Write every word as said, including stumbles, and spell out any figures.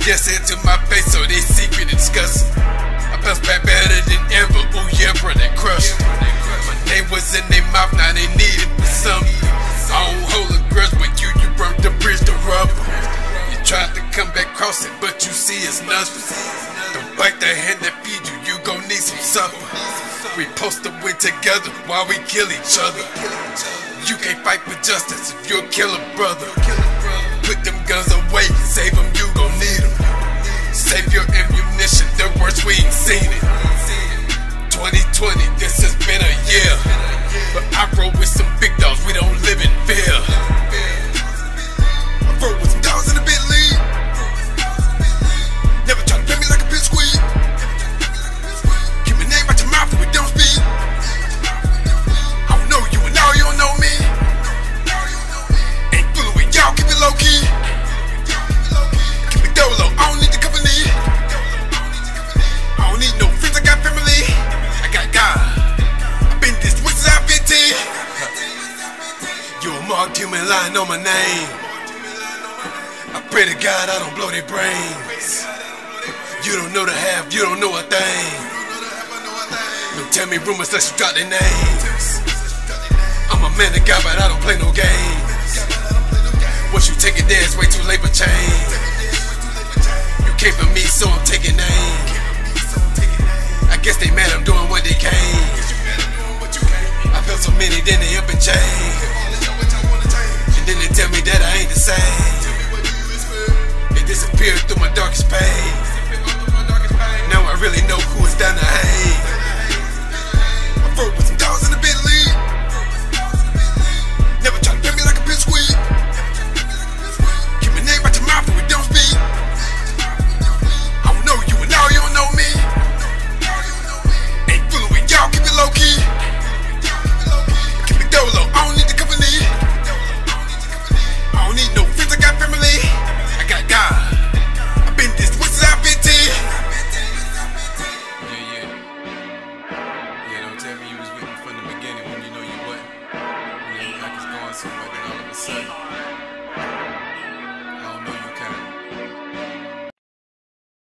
Just said to my face, so they secret and discuss. I bounce back better than ever, ooh yeah, bro, that crush. My name was in their mouth, now they needed for something. I don't hold a grudge, but you, you burnt the bridge to rubber. You tried to come back cross it, but you see it's nothing. Don't bite the hand that feed you, you gon' need some supper. We post the win together while we kill each other. You can't fight for justice if you'll kill a brother. Put them guns away, save them, you gon' need them. Save your ammunition, the worst we ain't seen it. twenty twenty, this has been a year, but I roll with some big dogs, we don't live in fear. I roll with some dogs in the Bentley. Never try to play me like a bitch squeak. Keep my name out your mouth and we don't speak. I don't know you and now you don't know me. Ain't fooling with y'all, keep it low key. Keep it dolo, I don't need the company. I don't need no friends, I got family. I got God, I've been this way since I'm fifteen. You a marked human lying on my name. I pray to God I don't blow their brains. You don't know the half, you don't know a thing. Don't tell me rumors unless you drop their names. I'm a man of God, but I don't play no games. Once you take it there, it's way too late for change. You came for me, so I'm taking names. I guess they mad I'm doing what they came. I felt so many, then they up and change. And then they tell me that I ain't the same. They disappeared through my darkest pain. Now I really know who is down to hang. I rode with some dogs in the Bentley. Never try to play me like a bitch squeak. Keep my name out your mouth and we don't speak. I don't know you and now you don't know me. Ain't fooling with y'all, keep it low key. Keep it dolo, I don't need the company. I don't need no friends, I got family. I got God, I've been this way since I'm fifteen. Tell me you was with me from the beginning when you know you wasn't. You know, like it's going somewhere, then all of a sudden